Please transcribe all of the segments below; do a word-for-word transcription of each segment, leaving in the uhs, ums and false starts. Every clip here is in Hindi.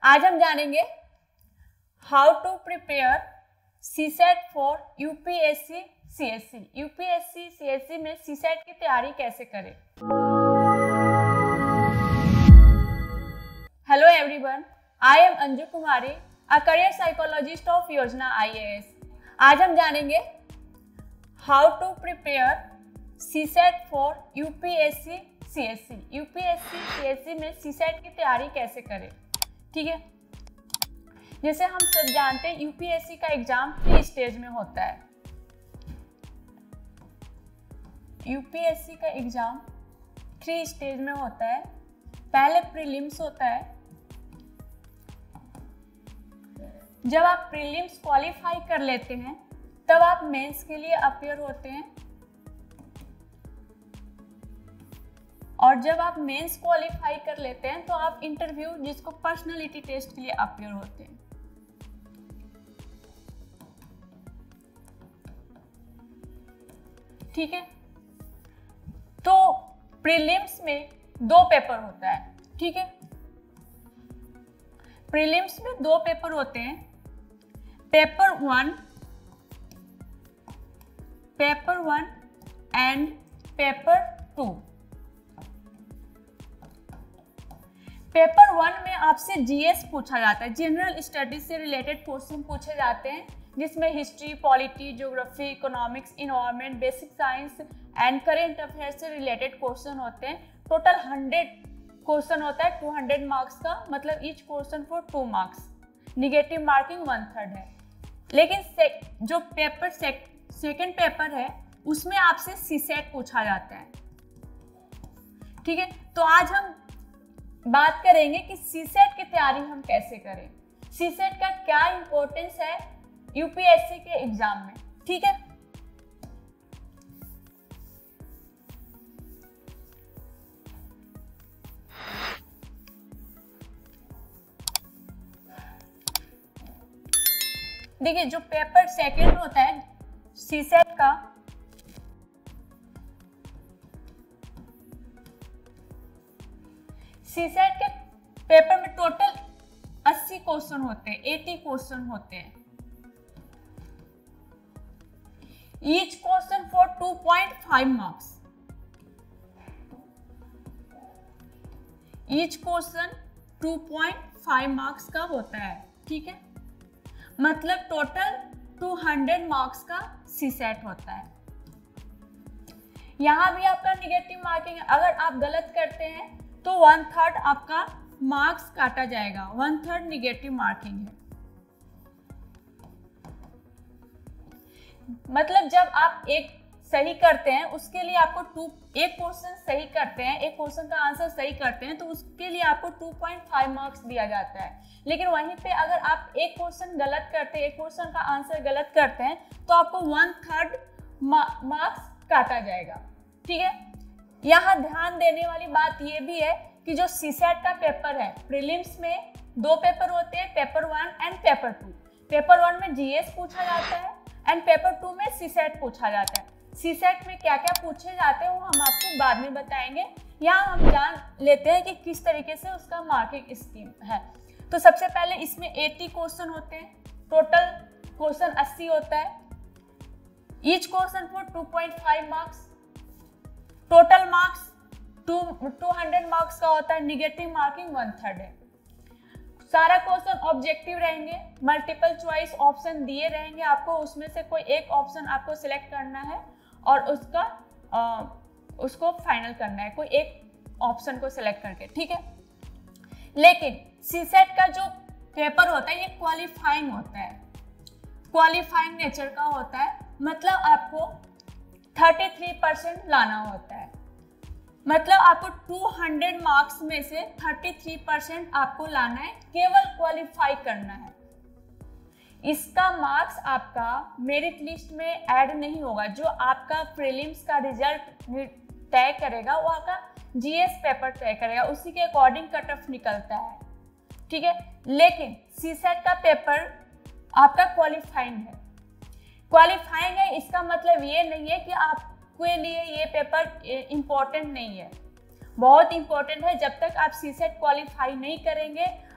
आज हम जानेंगे how to prepare CSAT for UPSC CSC. UPSC CSC में सीसेट की तैयारी कैसे करें। Hello everyone, I am Anju Kumari, a career psychologist of Yojana IAS. आज हम जानेंगे how to prepare CSAT for UPSC CSC. UPSC CSC में सीसेट की तैयारी कैसे करें। ठीक है, जैसे हम सब जानते हैं यूपीएससी का एग्जाम थ्री स्टेज में होता है। यूपीएससी का एग्जाम थ्री स्टेज में होता है। पहले प्रीलिम्स होता है। जब आप प्रीलिम्स क्वालिफाई कर लेते हैं तब आप मेंस के लिए अपियर होते हैं, और जब आप मेंस क्वालिफाई कर लेते हैं तो आप इंटरव्यू, जिसको पर्सनालिटी टेस्ट के लिए अपियर होते हैं। ठीक है, तो प्रीलिम्स में दो पेपर होता है। ठीक है, प्रीलिम्स में दो पेपर होते हैं, paper one paper one and paper two. Paper one में आपसे जीएस पूछा जाता है, जनरल स्टडीज से रिलेटेड क्वेश्चन पूछे जाते हैं, जिसमें history, polity, geography, economics, environment, basic science and current affairs से रिलेटेड क्वेश्चन होते हैं। टोटल हंड्रेड क्वेश्चन होता है, टू हंड्रेड मार्क्स का, मतलब each question for two marks. Negative marking one third है। लेकिन से, जो पेपर सेक, सेकेंड पेपर है उसमें आपसे सीसेट पूछा जाता है। ठीक है, तो आज हम बात करेंगे कि सीसेट की तैयारी हम कैसे करें, सीसेट का क्या इंपॉर्टेंस है यूपीएससी के एग्जाम में। ठीक है, देखिए जो पेपर सेकंड होता है सीसेट का, सीसेट के पेपर में टोटल अस्सी क्वेश्चन होते हैं, अस्सी क्वेश्चन होते हैं। Each question for two point five marks. Each question two point five marks का होता है। ठीक है, मतलब टोटल टू हंड्रेड मार्क्स का सीसेट होता है। यहां भी आपका निगेटिव मार्किंग है, अगर आप गलत करते हैं तो वन थर्ड आपका मार्क्स काटा जाएगा, वन थर्ड निगेटिव मार्किंग है। मतलब जब आप एक सही करते हैं उसके लिए आपको टू, एक क्वेश्चन सही करते हैं, एक क्वेश्चन का आंसर सही करते हैं तो उसके लिए आपको टू पॉइंट फाइव मार्क्स दिया जाता है। लेकिन वहीं पे अगर आप एक क्वेश्चन गलत करते हैं, एक क्वेश्चन का आंसर गलत करते हैं तो आपको वन थर्ड मार्क्स काटा जाएगा। ठीक है, यहाँ ध्यान देने वाली बात यह भी है कि जो सीसेट का पेपर है, प्रीलिम्स में दो पेपर होते हैं, paper one and paper two. Paper one में जीएस पूछा जाता है एंड पेपर टू में सीसेट पूछा जाता है। सीसेट में क्या क्या पूछे जाते हैं वो हम आपको बाद में बताएंगे। यहाँ हम जान लेते हैं कि किस तरीके से उसका मार्किंग स्कीम है। तो सबसे पहले इसमें अस्सी क्वेश्चन होते हैं, टोटल क्वेश्चन अस्सी होता है। Each question for two point five marks. Total marks two two hundred marks का होता है, निगेटिव मार्किंग वन थर्ड है। सारा क्वेश्चन ऑब्जेक्टिव रहेंगे, मल्टीपल चॉइस ऑप्शन दिए रहेंगे आपको, उसमें से कोई एक ऑप्शन आपको सिलेक्ट करना है और उसका आ, उसको फाइनल करना है, कोई एक ऑप्शन को सिलेक्ट करके। ठीक है, लेकिन सीसेट का जो पेपर होता है ये क्वालिफाइंग होता है, क्वालिफाइंग नेचर का होता है, मतलब आपको तैंतीस परसेंट लाना होता है। मतलब आपको दो सौ मार्क्स में से तैंतीस परसेंट आपको लाना है, केवल क्वालिफाई करना है। इसका मार्क्स आपका मेरिट लिस्ट में ऐड नहीं होगा। जो आपका प्रीलिम्स का रिजल्ट तय करेगा वो आपका जीएस पेपर तय करेगा, उसी के अकॉर्डिंग कट ऑफ निकलता है। ठीक है, लेकिन सीसेट का पेपर आपका क्वालिफाइंग है। क्वालिफाइंग है इसका मतलब ये नहीं है कि आपके लिए ये पेपर इम्पोर्टेंट नहीं है, बहुत इंपॉर्टेंट है। जब तक आप सीसेट क्वालिफाई नहीं करेंगे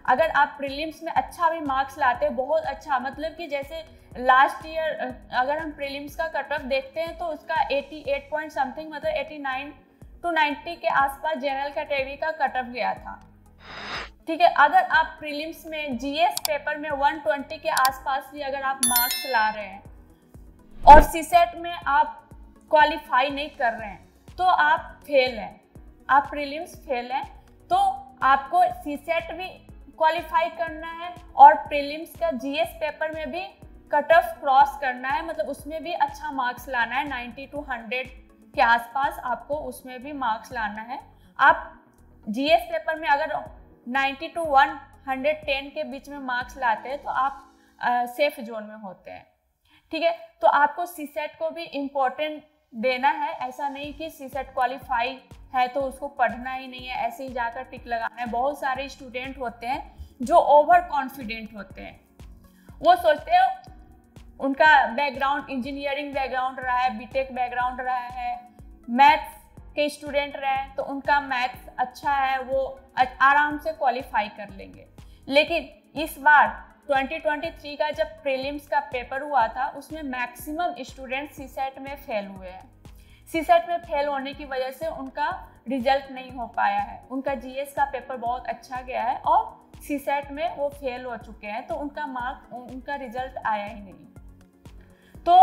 अगर आप प्रीलिम्स में अच्छा भी मार्क्स लाते हैं, बहुत अच्छा, मतलब कि जैसे लास्ट ईयर अगर हम प्रीलिम्स का कट ऑफ देखते हैं तो उसका अठासी पॉइंट समथिंग, मतलब नवासी टू नब्बे के आसपास जनरल कैटेगरी का कट ऑफ गया था। ठीक है, अगर आप प्रीलिम्स में जीएस पेपर में एक सौ बीस के आसपास भी अगर आप मार्क्स ला रहे हैं और सीसेट में आप क्वालिफाई नहीं कर रहे हैं तो आप फेल हैं, आप प्रीलिम्स फेल हैं। तो आपको सीसेट भी क्वालिफाई करना है और प्रीलिम्स का जीएस पेपर में भी कट ऑफ क्रॉस करना है, मतलब उसमें भी अच्छा मार्क्स लाना है, नब्बे टू सौ के आसपास आपको उसमें भी मार्क्स लाना है। आप जीएस पेपर में अगर नब्बे टू एक सौ दस के बीच में मार्क्स लाते हैं तो आप सेफ जोन में होते हैं। ठीक है, तो आपको सीसेट को भी इम्पोर्टेंट देना है, ऐसा नहीं कि सीसेट क्वालिफाई है तो उसको पढ़ना ही नहीं है, ऐसे ही जाकर टिक लगाना है। बहुत सारे स्टूडेंट होते हैं जो ओवर कॉन्फिडेंट होते हैं, वो सोचते हैं उनका बैकग्राउंड इंजीनियरिंग बैकग्राउंड रहा है, बीटेक बैकग्राउंड रहा है, मैथ्स के स्टूडेंट रहे हैं तो उनका मैथ्स अच्छा है, वो आराम से क्वालिफाई कर लेंगे। लेकिन इस बार दो हज़ार तेईस का जब प्रीलिम्स का पेपर हुआ था उसमें मैक्सिमम स्टूडेंट सीसेट में फेल हुए हैं। सीसेट में फेल होने की वजह से उनका रिजल्ट नहीं हो पाया है, उनका जीएस का पेपर बहुत अच्छा गया है और सीसेट में वो फेल हो चुके हैं, तो उनका मार्क उनका रिजल्ट आया ही नहीं। तो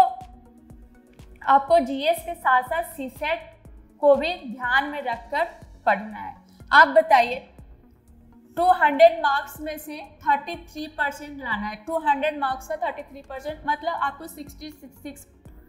आपको जीएस के साथ साथ सीसेट को भी ध्यान में रखकर पढ़ना है। आप बताइए, दो सौ मार्क्स में से तैंतीस परसेंट लाना है, दो सौ मार्क्स का तैंतीस परसेंट मतलब आपको छियासठ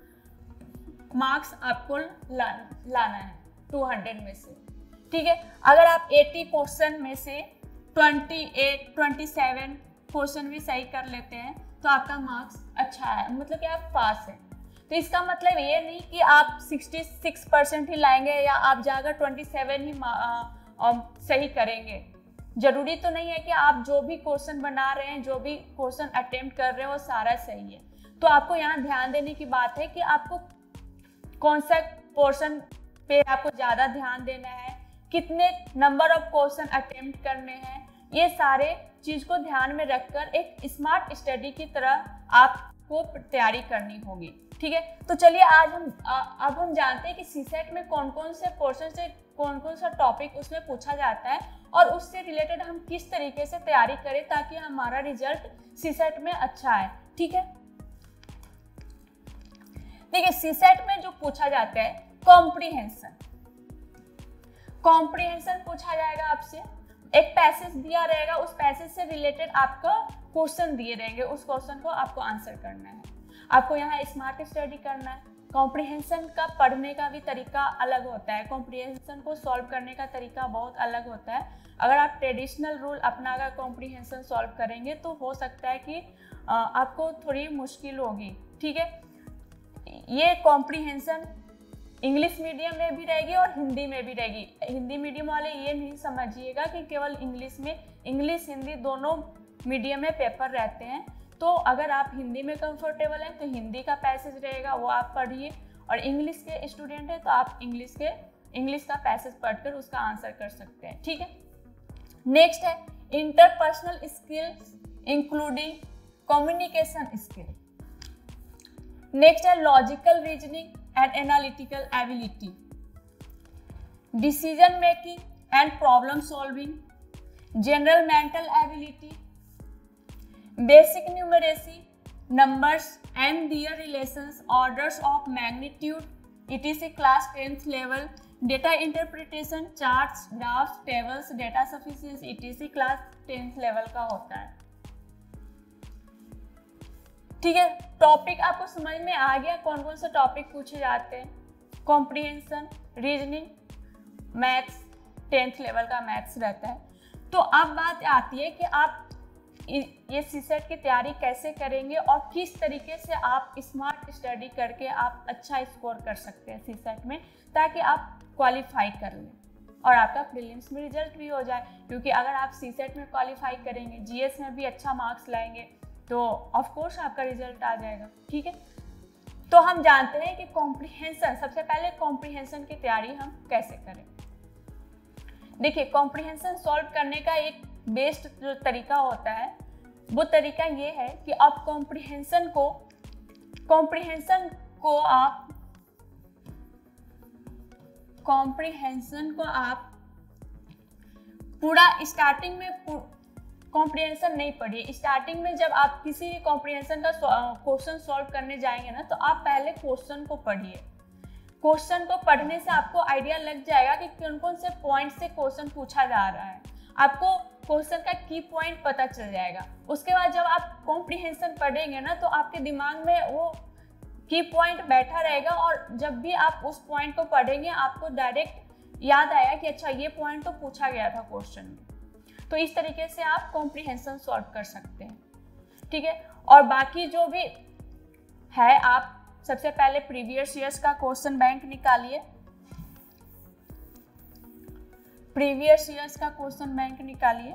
मार्क्स आपको लाना लाना है दो सौ में से। ठीक है, अगर आप अस्सी क्वेश्चन में से अट्ठाईस सत्ताईस क्वेश्चन भी सही कर लेते हैं तो आपका मार्क्स अच्छा है, मतलब कि आप पास हैं। तो इसका मतलब ये नहीं कि आप छियासठ परसेंट ही लाएंगे या आप जाकर सत्ताईस ही आ, सही करेंगे। जरूरी तो नहीं है कि आप जो भी क्वेश्चन बना रहे हैं, जो भी क्वेश्चन अटेम्प्ट कर रहे हैं वो सारा सही है। तो आपको यहाँ ध्यान देने की बात है कि आपको कौन सा पोर्शन पे आपको ज़्यादा ध्यान देना है, कितने नंबर ऑफ क्वेश्चन अटेम्प्ट करने हैं, ये सारे चीज़ को ध्यान में रखकर एक स्मार्ट स्टडी की तरह आपको तैयारी करनी होगी। ठीक है, तो चलिए आज हम आ, अब हम जानते हैं कि सीसेट में कौन कौन से पोर्शन से कौन कौन सा टॉपिक उसमें पूछा जाता है और उससे रिलेटेड हम किस तरीके से तैयारी करें ताकि हमारा रिजल्ट सीसेट में अच्छा आए। ठीक है, देखिए सीसेट में जो पूछा जाता है कॉम्प्रिहेंशन, कॉम्प्रिहेंशन पूछा जाएगा आपसे। एक पैसेज दिया रहेगा, उस पैसेज से रिलेटेड आपका क्वेश्चन दिए रहेंगे, उस क्वेश्चन को आपको आंसर करना है। आपको यहाँ स्मार्ट स्टडी करना है। कॉम्प्रिहेंशन का पढ़ने का भी तरीका अलग होता है, कॉम्प्रिहेंशन को सॉल्व करने का तरीका बहुत अलग होता है। अगर आप ट्रेडिशनल रूल अपनाकर कॉम्प्रिहेंशन सॉल्व करेंगे तो हो सकता है कि आपको थोड़ी मुश्किल होगी। ठीक है, ये कॉम्प्रिहेंशन इंग्लिश मीडियम में भी रहेगी और हिंदी में भी रहेगी। हिंदी मीडियम वाले ये नहीं समझिएगा कि केवल इंग्लिश में, इंग्लिश हिंदी दोनों मीडियम में पेपर रहते हैं। तो अगर आप हिंदी में कंफर्टेबल हैं तो हिंदी का पैसेज रहेगा वो आप पढ़िए, और इंग्लिश के स्टूडेंट हैं तो आप इंग्लिश के इंग्लिश का पैसेज पढ़कर उसका आंसर कर सकते हैं। ठीक है, नेक्स्ट है interpersonal skills including communication skill. Next है logical reasoning and analytical ability, decision making and problem solving, general mental ability, basic numeracy, numbers and their relations, orders of magnitude, et cetera class tenth level, data interpretation, charts, graphs, tables, data sufficiency, et cetera class tenth level का होता है। ठीक है, टॉपिक आपको समझ में आ गया कौन कौन से टॉपिक पूछे जाते हैं। Comprehension, reasoning, maths, tenth level का मैथ्स रहता है। तो अब बात आती है कि आप ये सीसेट की तैयारी कैसे करेंगे और किस तरीके से आप स्मार्ट स्टडी करके आप अच्छा स्कोर कर सकते हैं सीसेट में, ताकि आप क्वालिफाई कर लें और आपका प्रीलिम्स में रिजल्ट भी हो जाए। क्योंकि अगर आप सीसेट में क्वालिफाई करेंगे, जीएस में भी अच्छा मार्क्स लाएंगे तो ऑफ कोर्स आपका रिजल्ट आ जाएगा। ठीक है, तो हम जानते हैं कि कॉम्प्रिहेंशन, सबसे पहले कॉम्प्रिहेंशन की तैयारी हम कैसे करें। देखिए, कॉम्प्रिहेंशन सॉल्व करने का एक बेस्ट जो तरीका होता है वो तरीका ये है कि आप कॉम्प्रिहेंशन को कॉम्प्रिहेंशन को आप कॉम्प्रिहेंशन को आप पूरा स्टार्टिंग में कॉम्प्रिहेंशन नहीं पढ़िए। स्टार्टिंग में जब आप किसी भी कॉम्प्रिहेंशन का क्वेश्चन सॉल्व करने जाएंगे ना, तो आप पहले क्वेश्चन को पढ़िए। क्वेश्चन को पढ़ने से आपको आइडिया लग जाएगा कि कौन कौन से पॉइंट से क्वेश्चन पूछा जा रहा है, आपको क्वेश्चन का की पॉइंट पता चल जाएगा। उसके बाद जब आप कॉम्प्रिहेंशन पढ़ेंगे ना, तो आपके दिमाग में वो की पॉइंट बैठा रहेगा और जब भी आप उस पॉइंट को पढ़ेंगे आपको डायरेक्ट याद आएगा कि अच्छा ये पॉइंट तो पूछा गया था क्वेश्चन में। तो इस तरीके से आप कॉम्प्रिहेंशन सॉल्व कर सकते हैं, ठीक है। और बाकी जो भी है, आप सबसे पहले प्रीवियस ईयर्स का क्वेश्चन बैंक निकालिए। प्रीवियस ईयर्स का क्वेश्चन बैंक निकालिए,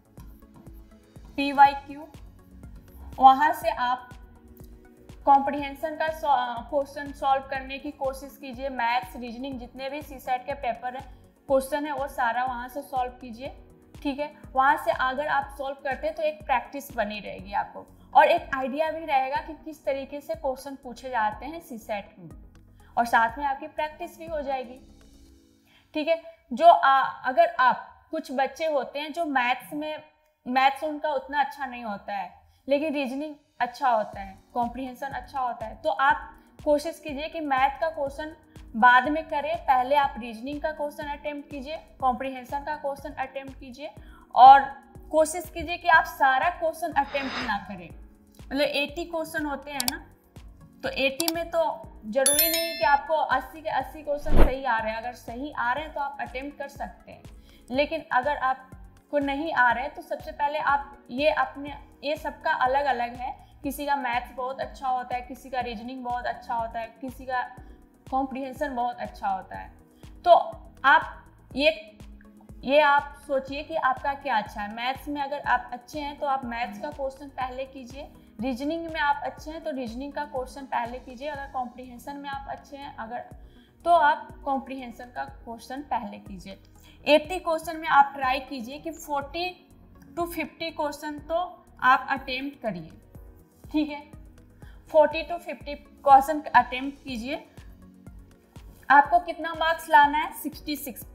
पी वाई क्यू। वहां से आप कॉम्प्रिहेंशन का क्वेश्चन सॉल्व करने की कोशिश कीजिए। मैथ्स, रीजनिंग, जितने भी सी सेट के पेपर है क्वेश्चन है वो सारा वहां से सॉल्व कीजिए, ठीक है। वहां से अगर आप सॉल्व करते हैं तो एक प्रैक्टिस बनी रहेगी आपको, और एक आइडिया भी रहेगा कि किस तरीके से क्वेश्चन पूछे जाते हैं सी सेट में, और साथ में आपकी प्रैक्टिस भी हो जाएगी, ठीक है। जो आ, अगर आप कुछ बच्चे होते हैं जो मैथ्स में मैथ्स उनका उतना अच्छा नहीं होता है, लेकिन रीजनिंग अच्छा होता है, कॉम्प्रिहेंशन अच्छा होता है, तो आप कोशिश कीजिए कि मैथ का क्वेश्चन बाद में करें, पहले आप रीजनिंग का क्वेश्चन अटेम्प्ट कीजिए, कॉम्प्रिहेंशन का क्वेश्चन अटेम्प्ट कीजिए, और कोशिश कीजिए कि आप सारा क्वेश्चन अटेम्प्ट ना करें। मतलब अस्सी क्वेश्चन होते हैं ना, तो अस्सी में तो जरूरी नहीं कि आपको अस्सी के अस्सी क्वेश्चन सही आ रहे हैं। अगर सही आ रहे हैं तो आप अटेम्प्ट कर सकते हैं, लेकिन अगर आपको नहीं आ रहे हैं तो सबसे पहले आप ये अपने ये सबका अलग अलग है। किसी का मैथ्स बहुत अच्छा होता है, किसी का रीजनिंग बहुत अच्छा होता है, किसी का कॉम्प्रिहेंशन बहुत अच्छा होता है। तो आप ये ये आप सोचिए कि आपका क्या अच्छा है। मैथ्स में अगर आप अच्छे हैं तो आप मैथ्स का क्वेश्चन पहले कीजिए, रीजनिंग में आप अच्छे हैं तो रीजनिंग का क्वेश्चन पहले कीजिए, अगर कॉम्प्रिहेंशन में आप अच्छे हैं अगर तो आप कॉम्प्रिहेंशन का क्वेश्चन पहले कीजिए। अस्सी क्वेश्चन में आप ट्राई कीजिए कि चालीस टू पचास क्वेश्चन तो आप अटेम्प्ट करिए, ठीक है। चालीस टू पचास क्वेश्चन अटेम्प्ट कीजिए। आपको कितना मार्क्स लाना है? छियासठ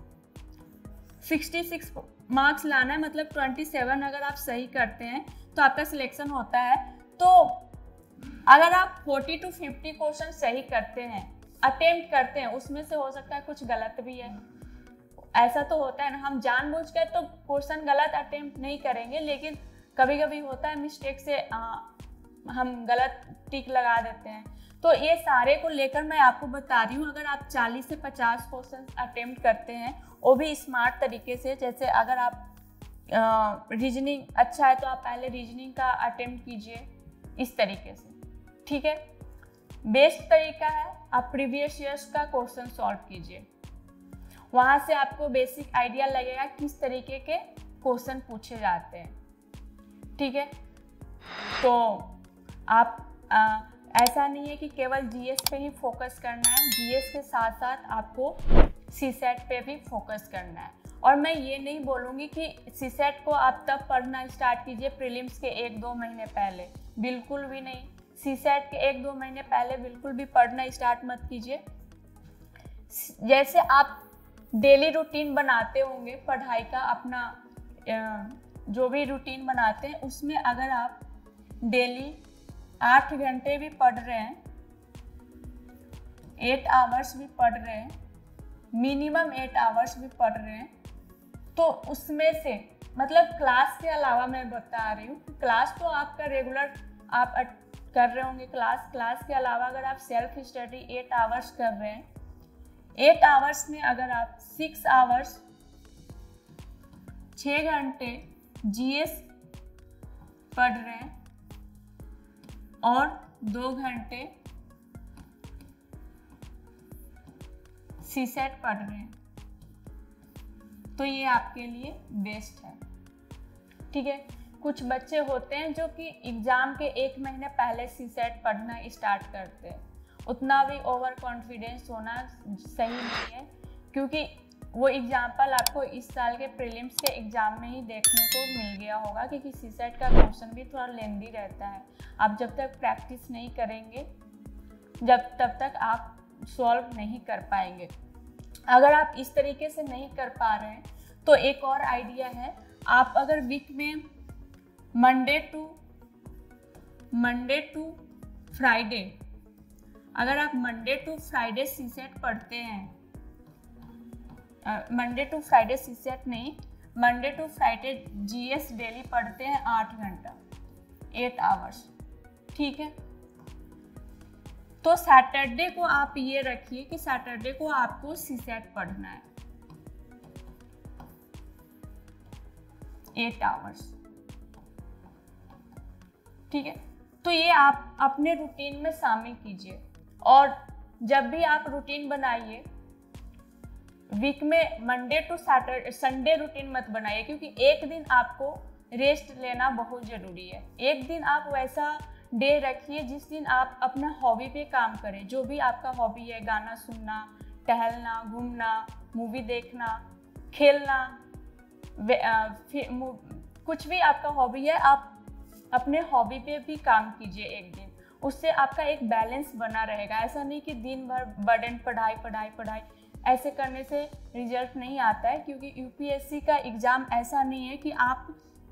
छियासठ मार्क्स लाना है, मतलब सत्ताईस अगर आप सही करते हैं तो आपका सिलेक्शन होता है। तो अगर आप चालीस टू पचास क्वेश्चन सही करते हैं, अटेम्प्ट करते हैं, उसमें से हो सकता है कुछ गलत भी है। ऐसा तो होता है ना, हम जानबूझकर तो क्वेश्चन गलत अटेम्प्ट नहीं करेंगे, लेकिन कभी कभी होता है मिस्टेक से आ, हम गलत टिक लगा देते हैं। तो ये सारे को लेकर मैं आपको बता रही हूँ, अगर आप चालीस से पचास क्वेश्चन अटेम्प्ट करते हैं वो भी स्मार्ट तरीके से, जैसे अगर आप रीजनिंग अच्छा है तो आप पहले रीजनिंग का अटेम्प्ट कीजिए, इस तरीके से, ठीक है। बेस्ट तरीका है आप प्रीवियस ईयर्स का क्वेश्चन सॉल्व कीजिए, वहाँ से आपको बेसिक आइडिया लगेगा किस तरीके के क्वेश्चन पूछे जाते हैं, ठीक है। तो आप आ, ऐसा नहीं है कि केवल जीएस पे ही फोकस करना है, जीएस के साथ साथ आपको सीसेट पे भी फोकस करना है। और मैं ये नहीं बोलूँगी कि सीसेट को आप तब पढ़ना स्टार्ट कीजिए प्रीलिम्स के एक दो महीने पहले, बिल्कुल भी नहीं। सीसेट के एक दो महीने पहले बिल्कुल भी पढ़ना स्टार्ट मत कीजिए। जैसे आप डेली रूटीन बनाते होंगे पढ़ाई का, अपना जो भी रूटीन बनाते हैं उसमें अगर आप डेली आठ घंटे भी पढ़ रहे हैं, एट आवर्स भी पढ़ रहे हैं, मिनिमम एट आवर्स भी पढ़ रहे हैं, तो उसमें से मतलब क्लास के अलावा मैं बता रही हूँ, क्लास तो आपका रेगुलर आप कर रहे होंगे क्लास क्लास के अलावा अगर आप सेल्फ स्टडी एट आवर्स कर रहे हैं, एट आवर्स में अगर आप सिक्स आवर्स छः घंटे जीएस पढ़ रहे हैं और दो घंटे सीसेट पढ़ रहे हैं, तो ये आपके लिए बेस्ट है, ठीक है। कुछ बच्चे होते हैं जो कि एग्ज़ाम के एक महीने पहले सीसेट पढ़ना स्टार्ट करते हैं, उतना भी ओवर कॉन्फिडेंस होना सही नहीं है, क्योंकि वो एग्जाम्पल आपको इस साल के प्रीलिम्स के एग्जाम में ही देखने को मिल गया होगा, क्योंकि सीसेट का क्वेश्चन भी थोड़ा लेंदी रहता है। आप जब तक प्रैक्टिस नहीं करेंगे जब तब तक आप सॉल्व नहीं कर पाएंगे। अगर आप इस तरीके से नहीं कर पा रहे हैं तो एक और आइडिया है, आप अगर वीक में Monday to Monday to Friday अगर आप मंडे टू फ्राइडे सीसेट पढ़ते हैं, मंडे टू फ्राइडे सीसेट नहीं, Monday to Friday GS daily पढ़ते हैं आठ घंटा एट आवर्स, ठीक है। तो सैटरडे को आप ये रखिए कि सैटरडे को आपको सीसेट पढ़ना है एट आवर्स, ठीक है। तो ये आप अपने रूटीन में शामिल कीजिए, और जब भी आप रूटीन बनाइए वीक में Monday to Saturday Sunday routine मत बनाइए, क्योंकि एक दिन आपको रेस्ट लेना बहुत ज़रूरी है। एक दिन आप वैसा डे रखिए जिस दिन आप अपना हॉबी पे काम करें, जो भी आपका हॉबी है, गाना सुनना, टहलना, घूमना, मूवी देखना, खेलना, कुछ भी आपका हॉबी है, आप अपने हॉबी पे भी काम कीजिए एक दिन। उससे आपका एक बैलेंस बना रहेगा। ऐसा नहीं कि दिन भर बर्डन पढ़ाई पढ़ाई पढ़ाई, ऐसे करने से रिजल्ट नहीं आता है, क्योंकि यूपीएससी का एग्ज़ाम ऐसा नहीं है कि आप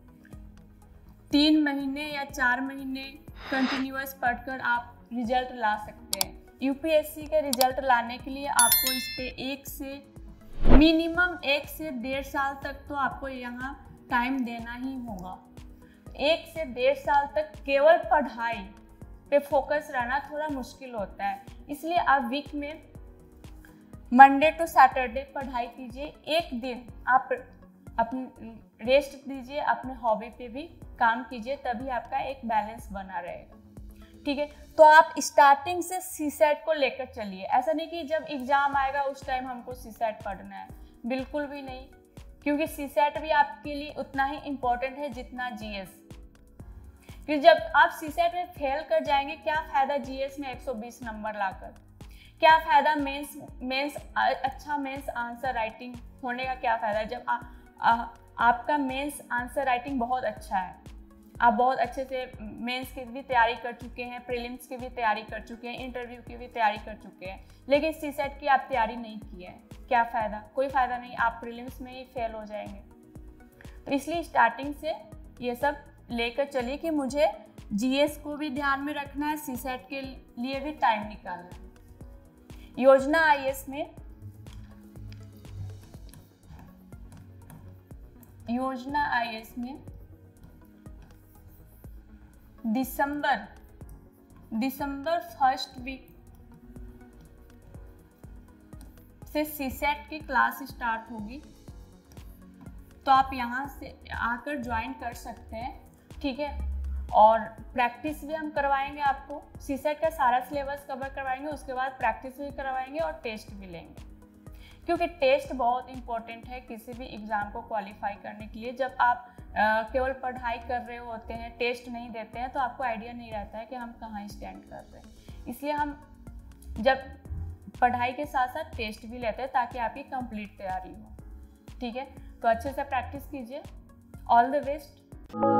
तीन महीने या चार महीने कंटिन्यूअस पढ़कर आप रिजल्ट ला सकते हैं। यूपीएससी के रिजल्ट लाने के लिए आपको इस पे एक से मिनिमम एक से डेढ़ साल तक तो आपको यहाँ टाइम देना ही होगा। एक से डेढ़ साल तक केवल पढ़ाई पे फोकस रहना थोड़ा मुश्किल होता है, इसलिए आप वीक में मंडे टू सैटरडे पढ़ाई कीजिए, एक दिन आप अपने रेस्ट दीजिए, अपने हॉबी पे भी काम कीजिए, तभी आपका एक बैलेंस बना रहेगा, ठीक है। तो आप स्टार्टिंग से सीसेट को लेकर चलिए। ऐसा नहीं कि जब एग्ज़ाम आएगा उस टाइम हमको सीसेट पढ़ना है, बिल्कुल भी नहीं, क्योंकि सीसेट भी आपके लिए उतना ही इम्पोर्टेंट है जितना जीएस। क्योंकि जब आप सीसेट में फेल कर जाएंगे, क्या फ़ायदा जीएस में एक सौ बीस नंबर लाकर, क्या फ़ायदा मेंस मेंस अच्छा मेंस आंसर राइटिंग होने का, क्या फ़ायदा जब आ, आ, आपका मेंस आंसर राइटिंग बहुत अच्छा है, आप बहुत अच्छे से मेंस की भी तैयारी कर चुके हैं, प्रीलिम्स की भी तैयारी कर चुके हैं, इंटरव्यू की भी तैयारी कर चुके हैं, लेकिन सीसेट की आप तैयारी नहीं की है, क्या फ़ायदा? कोई फ़ायदा नहीं, आप प्रीलिम्स में ही फेल हो जाएंगे। तो इसलिए स्टार्टिंग से ये सब लेकर चलिए कि मुझे जीएस को भी ध्यान में रखना है, सीसेट के लिए भी टाइम निकालना है। योजना आईएएस में योजना आईएएस में दिसंबर दिसंबर फर्स्ट वीक से सीसेट की क्लास स्टार्ट होगी, तो आप यहाँ से आकर ज्वाइन कर सकते हैं, ठीक है। और प्रैक्टिस भी हम करवाएंगे आपको, सीसेट का सारा सिलेबस कवर करवाएंगे, उसके बाद प्रैक्टिस भी करवाएंगे और टेस्ट भी लेंगे, क्योंकि टेस्ट बहुत इंपॉर्टेंट है किसी भी एग्ज़ाम को क्वालिफाई करने के लिए। जब आप आ, केवल पढ़ाई कर रहे होते हैं, टेस्ट नहीं देते हैं, तो आपको आइडिया नहीं रहता है कि हम कहाँ स्टैंड कर रहे हैं। इसलिए हम जब पढ़ाई के साथ साथ टेस्ट भी लेते हैं ताकि आपकी कंप्लीट तैयारी हो, ठीक है। तो अच्छे से प्रैक्टिस कीजिए। All the best.